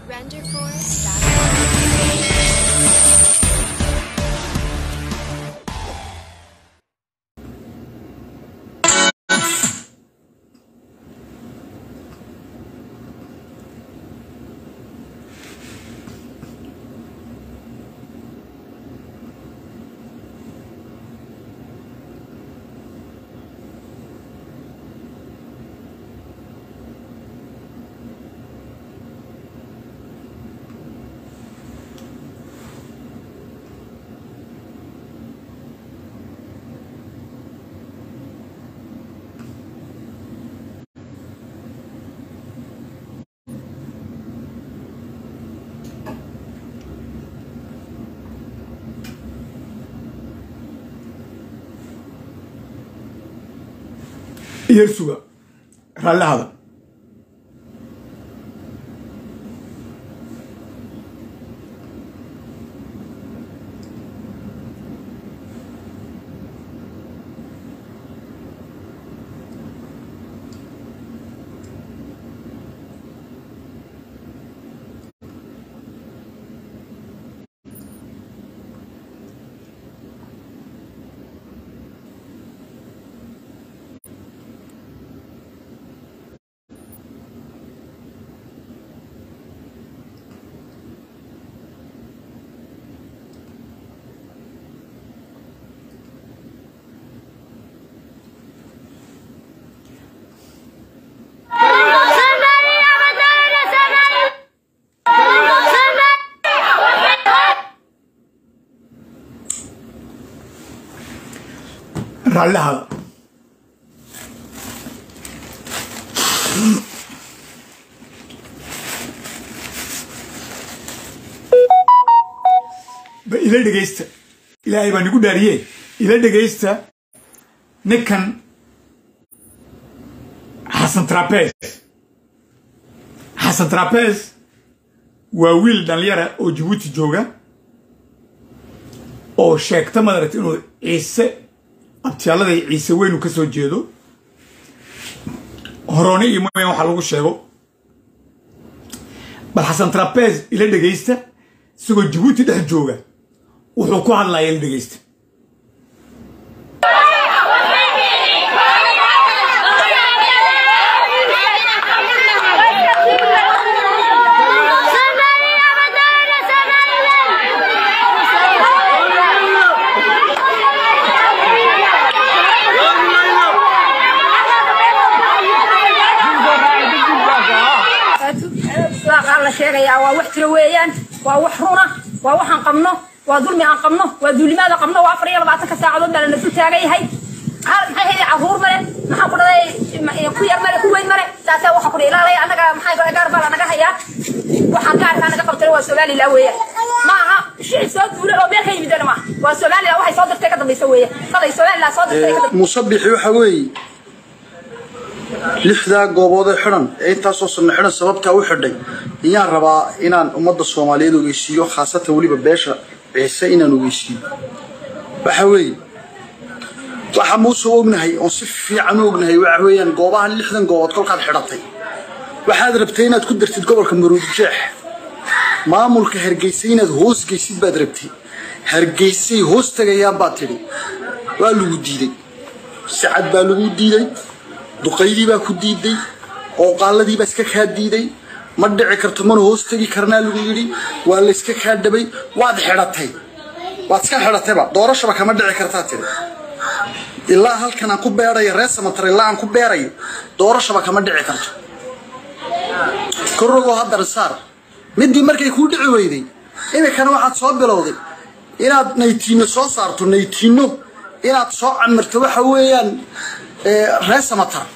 يرسوها رالله هذا رالله هذا إلى دقيسته إلى أيوة نقول داريه إلى دقيسته نكن حسن ترابيز وويل داليرا أو جيبوتي جوجا أو شيك تمرت إنه عيسى abtiyalada ciise weyn ka soo jeedo horoni iyo ma waxa lagu sheego bal Xasan Trapez ila dhageysta isagoo Djibouti dhex jooga wuxuu ku hadlayaa ila dhageysta شيء ووحتر ويان ووحرنا ووحن قمنا وظلم عن قمنا وذلماذا قمنا وعفري 14 ساعة ضدنا لنزل تاجي هاي هاي عفور مرة ما حقول ذي كوير مرة كوين مرة تاسا وحقول لا لا أنا ما حاجة قارب أنا جاهيا وحكار أنا قبت له السؤال الأولي ما شيء صوت ولا أبيك هي بدنا ما والسؤال الأول صادف تكذب بيسويه خلي السؤال لا صادف تكذب مصبح وحوي لحظة قبضة حرن أنت أصلا حرن سببتها وحدي يا ربا إن أمضى الصومالية ويشيو خاصة ولي بباشا عيسى إن ويشيو بحوي وحموس وابنهي أنصف في عنو ابنهي وعويا قبضة لحظة قبضة كل قد حرطي وحاد ربتين تقدر تتقبل كمرود جاح ما ملك هرجيسين هوس جيسيد بدربتي هرجيسي هوس تجيان باتري والو ديدي سعد بالو ديدي دقيدي با كديدي oo qaaladii ba iska ka diiday ma dhici karto man hoostagi karna lagu yiri waa la iska ka dhabay waad xiratay waad iska xiratay ba doorasho kama dhici kartaa tiri ilaa halkan aan ku beeray rees matar ilaa aan ku beeray doorasho kama dhici karto korrogo hadda saar midii markay ku dhici weyday imikana waxaad soo bilowday inaad naytiino soo saarto naytiino inaad soo amarto waxa weeyaan rees matar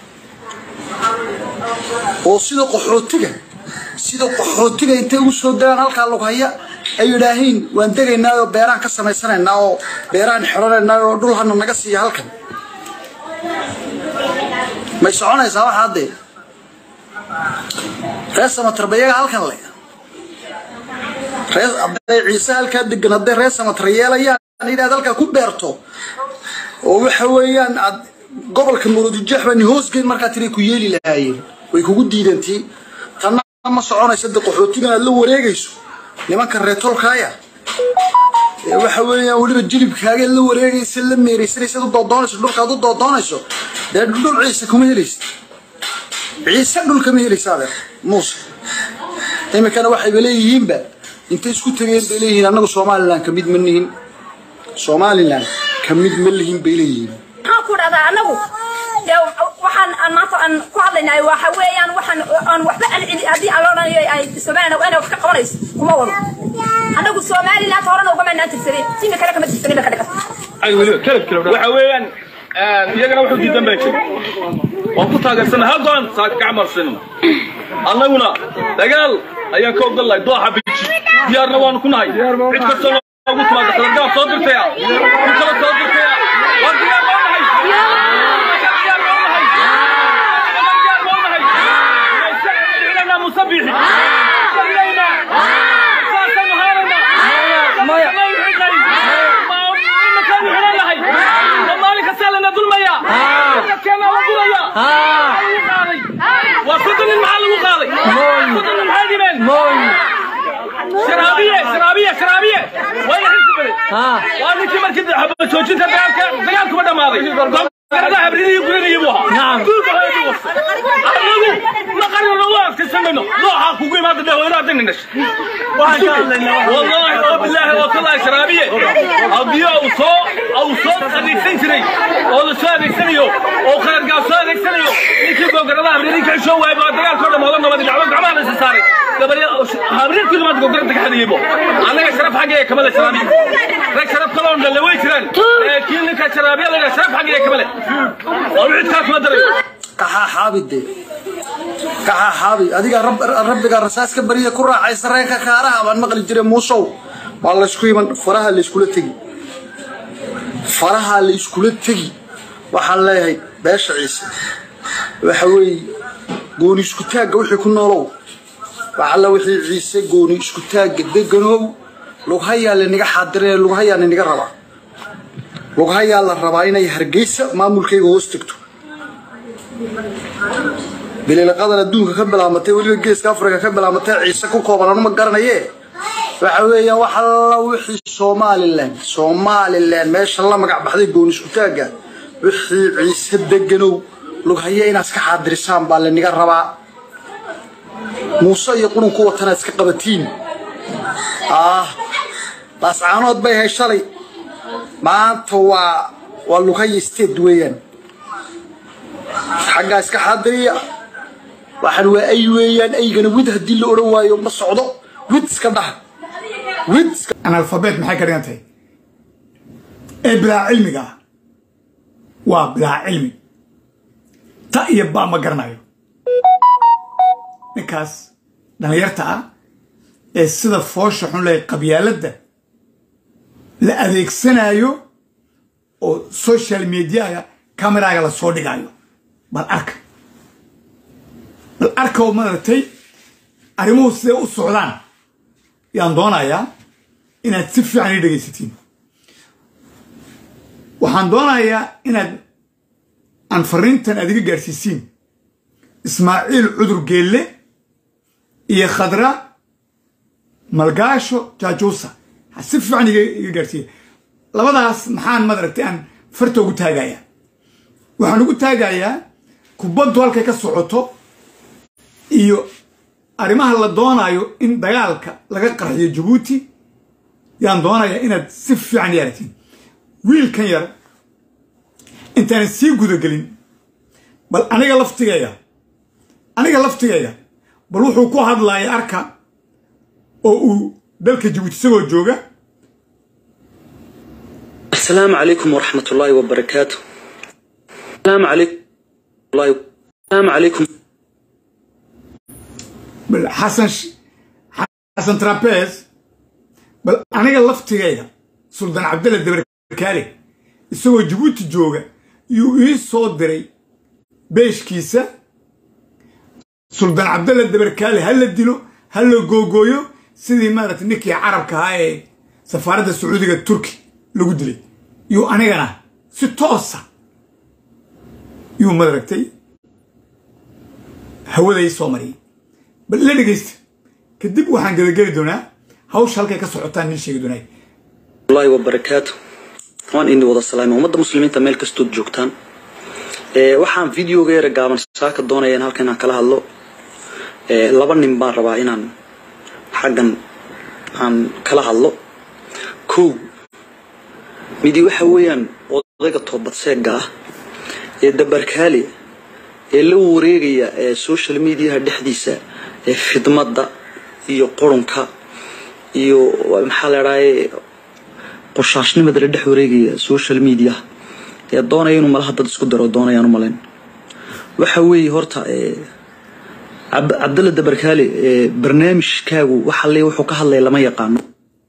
oo sida qaxootiga intay u soo daan halka lagu haya ay yiraahdeen waan degaynaa oo beeraan ka sameysanaynaa oo beeraan xiranaynaa oo dhulhana naga siiya halkan ma soconaysaa waxa hadda reesama tarbiyaga halkan leh rees abday ciise halka degan hadda reesama taryeelayaan inaad halka ku beerto oo waxa weeyaan gobolka Muruudu Jaxbani hoosgeed marka tiri ku yeeli lahaayeen way kugu diidantii ما صعونا يصدق قحوتينا اللي وريقيسو لما كان ريتولكايا waxa weeyaan waliba jilibkaaga la wareegaysa la meereysay doonayso dhulka aad doonayso dhul ciise kuma helaysid ciise dhulka ma helaysaade muuse imikana waxay leeyihiin ba intay isku tageen bay leeyihiin anagu Soomaaliland kamid ma nihin Soomaaliland kamid ma lihin bay leeyihiin waxaan ku dhadaa anagu waxaan maanta aan ku hadlaynaa waxa weeyaan waxaan waxba hadii aan loonayo ay Soomaaliland ana wax ka qabanayso kuma wado anagu Soomaaliland horena uga maanaan tirsaday sima kale kama tirsaday ka dhigata ay wali kala waxa weeyaan iyagana wuxuu diidan baashay oo ku taageersan hadan saad gacmarsan annaguna dagaal ayaan ka ogolay dooxa biji diyaarna waan ku nahay cid kasta ugu timaado kala soo dirtaya kala soo dirtaya waa diyaar waan nahay مصبيح إلينا أساسا مهارنا ما مكان حلال لهي والله لك سالنا ظلميا كان وضريا وصدن المحل وقاضي صدن المحاجمين شرابية وين حسبني وانا كمر كده حبة شوشتها دقالك بدا ماضي هذا عبريني يقولون يبوها نعم كل بها يبوها ما قالوا الرواق تسمينه ضوحا كوكي ما تدهو يرادين النش والله بالله والله شرابية أبيع أو صوت هذيك سنتري أو صوت هذيك سنيو أو خير قال صوت هذيك سنيو يكيف بقول الله عبريني كعشوا ويبغى دقال كله ما ظنوا ما دقال عمان الساري قبل عبرين كل ما تقول قرنتك هذا يبوه أنا شرب حاجة كمال شرابية رك شرب كلام اللي ويشرن كلك شرابية لا شرب حاجة كمال أريد كاف مدري كها حابي كها حابي أديك ربك الرساس كبرية كرة عايز رأيك كارها من مقل جري موسو والله شكوي من فرها اللي شكله تجي فرها اللي شكله تجي وحلا هي باش عيسى وحوي قوني شكتاج وحي كنا لو وحلا وحي عيسى قوني شكتاج قد جنو لو هيا اللي نجح حضرين لو هيا اللي نجح ربع وهاي الله ربعنا يهرجيس ما ملكي وستكتو بليل قادر الدون كقبل عمتي ولي الجيس كافرك كقبل عمتي عيسى كوكب أنا ما قرنا إيه وحوي وحلا وحي Somaliland ما شاء الله ما قاعد بحذي جونش كتاجا وحي عيسى دجنو لو هاي ناس كحضر سام بالله نجار ربع موسى يقولون قوة ناس كقبتين بس عناد بيه الشري ما أنت والله هي استدويان حاجة إسك حضرية وحنوا أي ويان أي جنود هدي اللي أروى يوم الصعود ويدس كده ويدس أنا الفبيت محاكر ينتهي بلا علمي جا وبلا علمي طيب بقى ما قرنايو نكاس لما يرتع السيدة فوش حنو لي قبيالة ده لأذيك سنايو أو سوشيال ميديا كاميرا على صودي جايو بالأرك ومرتي أريمو سيء السودان ياندونا يا إن تسفي عني دقيستين وحندونا يا إن أنفرنتن أديك جرسيسين إسماعيل عذر جيلة هي خضراء ملقاشو جاجوسا حسف عني جرسي labadaas maxaan madaragtay aan farta ugu taagaya waxaan ugu taagayaa kubaddu halkay ka socoto iyo arimaha la doonayo in dagaalka laga qarxiyo Djibouti yaan doonayaa inaad si fiican yeelatiin wiilkan yar intaan sii guda galin bal aniga laftigaya bal wuxuu ku hadlayaa arka oo uu dalka Djibouti isagoo jooga السلام عليكم ورحمة الله وبركاته. السلام عليكم. بل حسن ترابيز بل أنا قلفت جاية سلطان عبد الله الدبركالي يسوي جيبوتي جوجا يصدري بيش كيسة سلطان عبد الله الدبركالي هل اديله هل جوجويو سيدي مرت نكي عرب كهاي سفارة السعودية التركي لو قدلي يو أنا جنا ستوسا يو مدركتي هو ذي صومري bal la dhageysta kadib waxaan gabageli doonaa hawsha halkay ka socotaan nin sheegi doonay الله وبركاته وان إني وضع السلام ومدى مسلمين تميل كستود جوكتان waxaan video غير gaaban saaka doonayeen halkan aan kala hadlo laba nin baan rabaa inaan xagan aan kala hadlo ku midi waxa weeyaan odayga toobad seega ah ee dabarkaali ee la wareegaya social media dhexdiisa ee fidmada iyo qurunka iyo maxaa la raayay qorshaashnimada la dhex wareegaya social media ee doonaya inuu malaha dad isku daro doonayaan u maleyn waxa weey horta Abdalla Dabarkaali barnaamijkaagu waxa leeyahay wuxuu ka hadlay lama yaqaano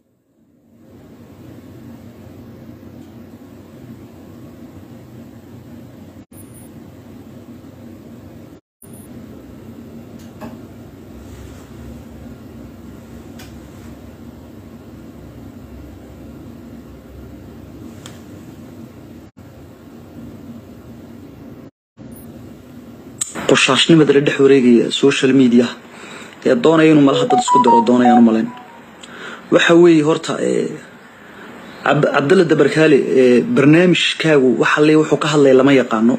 qorshaashnimada la dhex wareegaya social media ee doonaya inuu malaha dad isku daro doonayaan u maleyn waxa weey horta Abdalla Dabarkaali barnaamijkaagu waxa leeyahay wuxuu ka hadlay lama yaqaano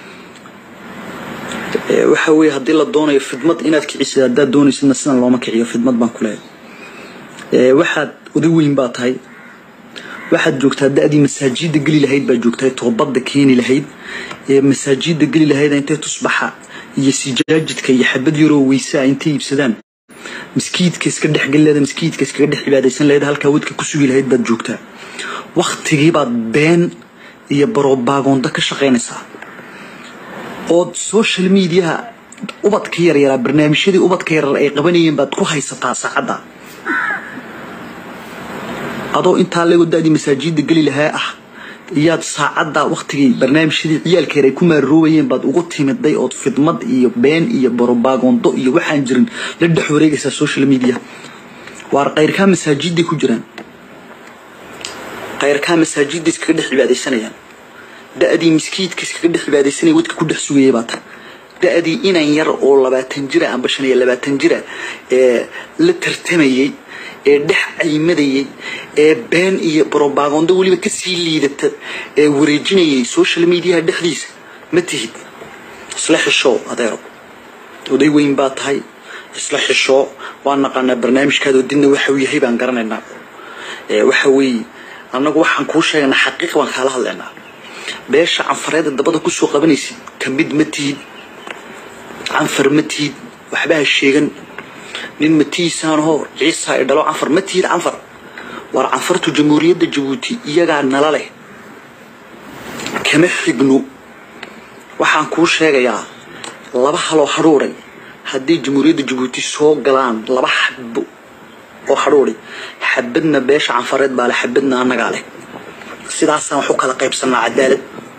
waxa weey hadii la doonayo fidmad inaad kiciso hadaa doonaysidna sidan looma kiciyo fidmad baan ku leeyahay waxaad ugu weyn baa tahay waxaad joogtaa daadii masaajida gali lahayd baa joogtaa toobada keeni lahayd masaajida gali lahayd intay tusbaxa iyo sijaajidka iyo xabad yaro weysaa intay ibsadaan miskiidka iska dhaxgalada miskiidka iska dhex cibaadaysan lahayd halka wadka ku sugi lahayd baad joogtaa waqtigii baad been iyo propaganda ka shaqeynaysaa oo social media ubadka yar barnaamijyadii ubadka yar ay qabanayeen baad ku haysataa saacada adoo inta lagu daadi masaajida gali lahaa ah iyaad saacada waqtigii barnaamijyadii ciyaalkeer ay ku maaroowayeen baad ugu timiday oo fidmad iyo been iyo propaganda iyo waxaan jirin la dhex wareegaysa social media waar qayrka masaajida ku jiraan qayrka masaajida iska dhex cibaadaysanayaan daadii miskiidka iska dhex cibaadaysanay wadka ku dhex sugayay baad daadii inaan yar oo 20 jir aan bashan iyo 20 jir la tartamayay dhex aymadayay been iyo propaganda waliba ka sii liidata wareejinayay social media dhexdiisa ma tihid isla xisho adeero oday weyn baa tahay isla xisho waan naqana barnaamijkaada dinna waxa uu yahay baan garanaynaa waxa weey anagu waxaan ku sheegnaa xaqiiq waan kala hadlaynaa beesha canfareed dabada ku soo qabanaysid kamid ma tihid canfar ma tihid waxba sheegan nin matiisaan hor ciisa ay dhalo canfar ma tihid canfar war canfartu jamhuuriyadda Djibouti iyaga nala leh kama xigno waxaan ku sheegayaa laba halo haruuray hadii jamhuuriyadda Djibouti soo galaan laba xabbo oo haruuray xabadna beesha canfareed baa la xabadna anaga leh sidaas aan wax kala qaybsanaa cadaalad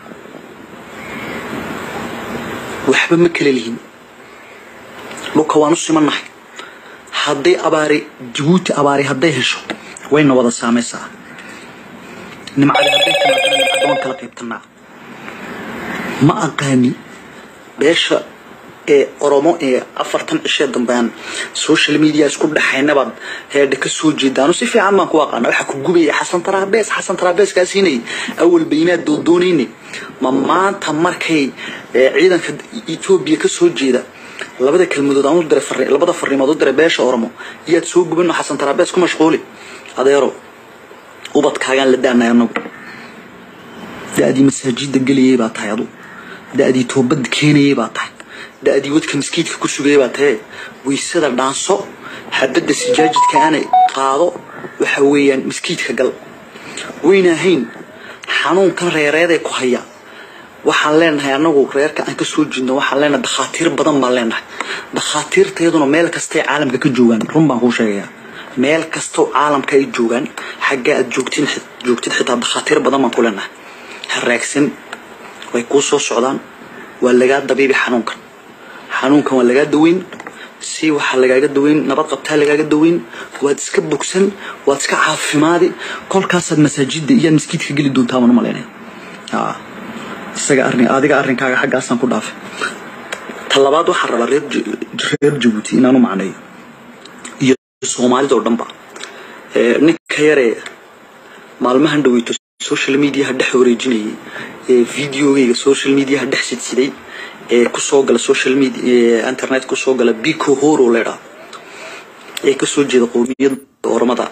waxba ma kala lihin luka waanu simanahay hadday abaari Djibouti abaari hadday hesho wayna wada saameysaa nimcada hadday timaadana kala qaybtanaa ma aqaani beesha oromo 40 cishe dambean social media isku dhaxaynaba heedha ka soo jeedaan si fiican ma ku aqaan waxa ku gubay Xasan Tarabees ka siinay awal baynaad doonayni ma maanta markay ciidanka Ethiopia ka soo jeeda labada kelmadood aan u diray fariin labada fariimood u diray beesha oromo iyaad soo gubin Xasan Tarabees ku mashquuli adeero ubadkaagan la daanay anagu daadii masaajida galiyay baa tahay adu daadii toobad keenayay baa tahay daadii wadka miskiidka ku sugayay baa tahay wiisada dhaanso xabada sijaajidka aan qaado waxa weeyaan miskiidka gal weynahayn xanuunkan reereeday ku haya waxaan leenahay anagu reerka aan ka soo jeedno waxaan leenahay dhakhaatiir badan baan leenahay dhakhaatiirteeduna meel kasta ee caalamka ka joogan run baan ku sheegayaa meel kasta oo caalamka ay joogan xagga aad joogtid xitaa dhakhaatiir badan baan ku leenahay haraagsan way ku soo socdaan waa laga dabiibi xanuunkan waa laga daweyn si waxa lagaga daweyn nabad qabtaa lagaga daweyn waad iska bogsan waad iska caafimaadi kolkaas aad masaajida iyo miskiidka gali doontaa ma maleynaa isaga adiga arrinkaaga xaggaasan ku dhaafay talabaad waxaan rabaa reer Djibouti inaanu macnayo iyo Soomaalida oo dhanba ninka yare maalmahan dhaweyto social media dhex wareejinayay videoga social media dhex sidsiday ku soo gala social media internet ku soo gala Biko Horo leedahay ka soo jeeda qowmiyadda Oromada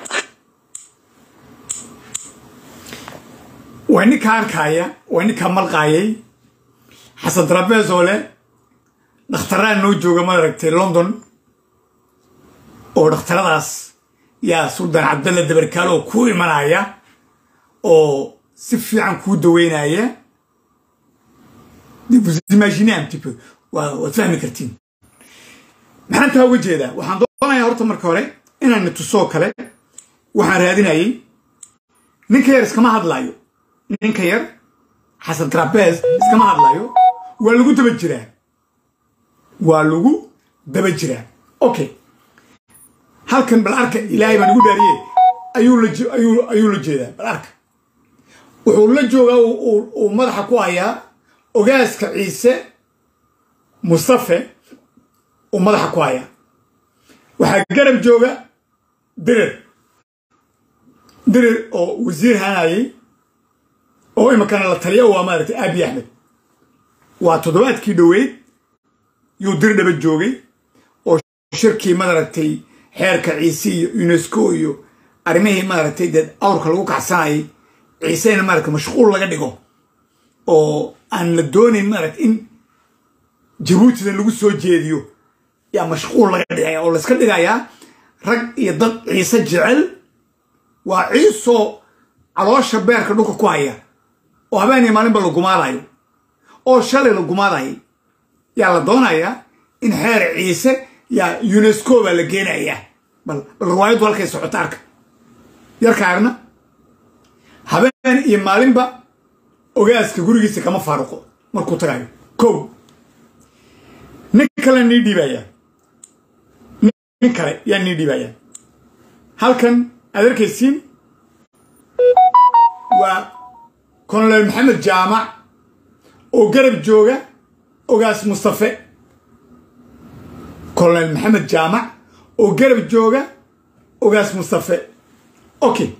وإني كان كايا وإني كمل قايي حسن ترابيزولة نختارن نوجو جمال ركتي لندن أو نختارناس يا سلطان عبد الله دبركالو كوي منايا أو سفي عن كودوينايا دي vous imaginez un petit peu وتفهمي كرتين محن توجه ده وحن ضلنا يا هرت مركوري إن نتصو كله وحن راديناي نكيرس كما هذلايو نكير حسن ترابيز كما هذلايو واللغو دبجرا أوكي هل كان بالأرك إلهي ما نقول داريه أيو لجيدا بالأرك وحول لجوغا ومدحا كوايا وغاسك عيسى مصطفى ومدحا كوايا وحا قرب جوغا درر أو وزير هناي أو إما كان الله تليه وامارة أبي أحمد وتضوات كيدويت يودر دبل جوغي أو شركة مدرتي حركة عيسى يونسكو أرميه مدرتي دد أورك الوقع ساي عيسى مدرك مشغول لقديكو أو أن لدوني مدرت إن جيبوتي اللي سو جيديو يا مشغول لقديكو أو لسكديكا يا رج يضل عيسى جعل وعيسو على شبير كدوكو كوايا وهباني مالين بلو قمارايو أو شالي لو قماراي يا لدونايا إن حير عيسى يا يونسكو بلقينايا بل الروايد والكي سعوتارك يركارنا هباني يمالين با وغاسك غوريسي كما فاروقو مركو ترايو كو نكلا نيدي بايا نكلا يا نيدي بايا هل كان أدرك السين وكولونيل محمد جامع وقرب جوجا وقاس مصطفى كولونيل محمد جامع وقرب جوجا وقاس مصطفى أوكي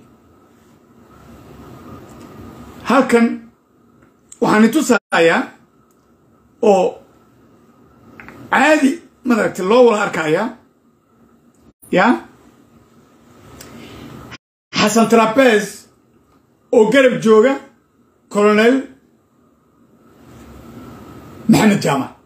هل كان وحنيتو سايا أو عادي مدرك الله ولا أركايا يا حسن ترابيز وقرب جوجا كولونيل محمد جامع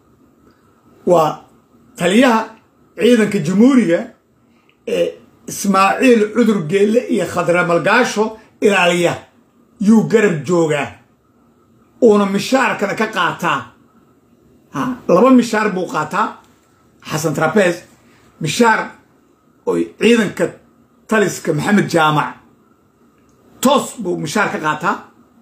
وتليها عيدا كجمهورية إسماعيل عذر قيل خضر ملقاشو إلى عليا يو قرب جوجا ونا مشار كان كقاتا لبا مشار بوقاتا حسن ترابيز مشار عيدا كتلس كمحمد جامع توس بو مشار كقاتا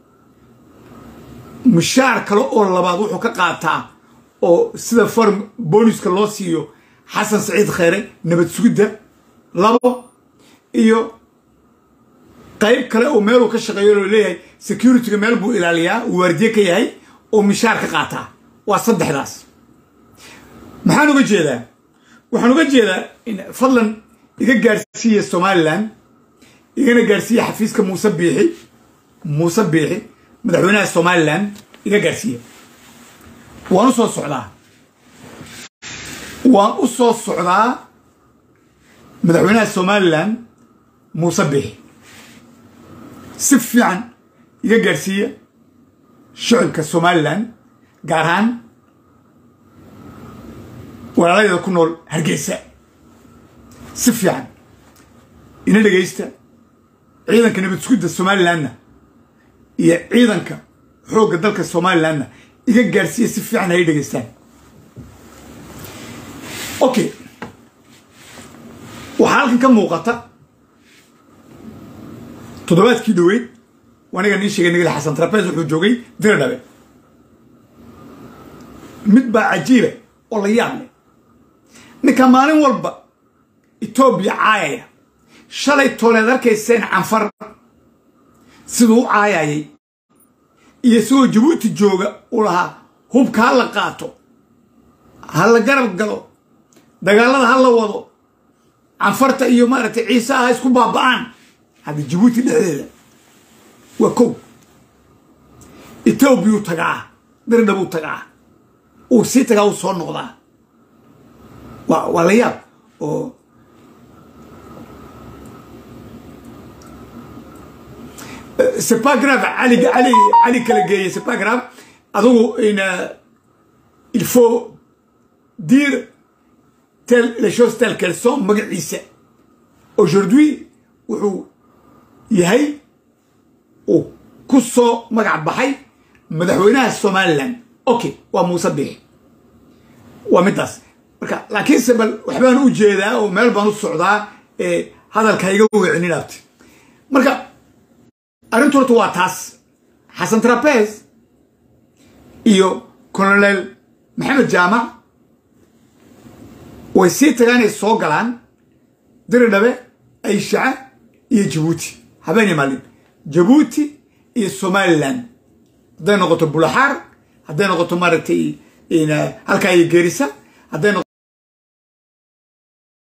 مشار كلو أول لبعض وحو كقاتا أو سيدا فرم بونيس كالوسيو حسن سعيد خيري نبت سويدة لبا إيو قيب كلا أو ميلو كشغيولو ليه سيكيوريتي ميل بو إلاليا وواردية كيهي أو مشار كقاتا وصدح داس محانو قجيدا وحانو قجيدا إن فضلا إيقا قارسية سوماليلاند إيقا قارسية حفيزك موسى بيحي مدحونا سوماليلاند إيقا قارسية وانوصو الصعداء مدحونا سوماليلاند موسى بيحي سفي عن إيقا قارسية شعبك سوماليلاند قارهان ولا لا يكونوا هرقيسة سفي عن إنا لقيستا عيداً كان بتسكد السومالي لنا يا عيداً كحوق الدلك السومالي لنا إيقا قارسية سفي عن هيدا قيستان أوكي وحالك كم موقتا تضبات كي دويت وانا قال نيشي قال حسن ترابيز وحجوغي دير دابي مدبا عجيبة والله يعمل نكمالين والبا إتوبيا عايا شالي تولي كيسين عنفر سيدو عايا يسوي جبوتي جوغا ولها هوب كالا قاتو هلا قرب قالوا دقال هلا وضو عنفرت إيو مارت عيسى هايسكو بابان هذا جيبوتي لهذا وكو إتوبيو تقع دردبو تقع وسي تقع وصور نغضا والياب c'est pas grave Ali Kalagay, c'est pas grave alors il faut dire les choses telles qu'elles sont aujourd'hui يهي وكسو مقعد بحي مدحوينها الصوماليلاند اوكي وموسى بيه ومداس لكن سبل وحبان وجيدا وميل بان السعودة هذا الكايغو وعني لابتي مركا أرنتو رتوا تاس حسن ترابيز إيو كولونيل محمد جامع ويسيت غاني الصوغلان دردبه أي شعب إيه جيبوتي هباني مالين جيبوتي إيه الصوماليلاند هذا نقطة بولحار هذا نقطة مرتي إن هالكاي جيريسا هذا